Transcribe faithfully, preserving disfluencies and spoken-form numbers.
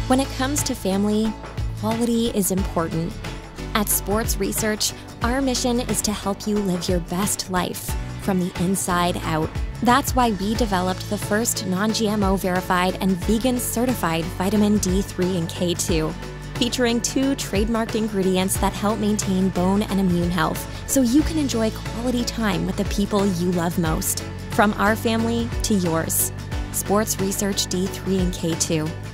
When it comes to family, quality is important. At Sports Research, our mission is to help you live your best life from the inside out. That's why we developed the first non G M O verified and vegan certified vitamin D three and K two, featuring two trademarked ingredients that help maintain bone and immune health so you can enjoy quality time with the people you love most. From our family to yours. Sports Research D three and K two.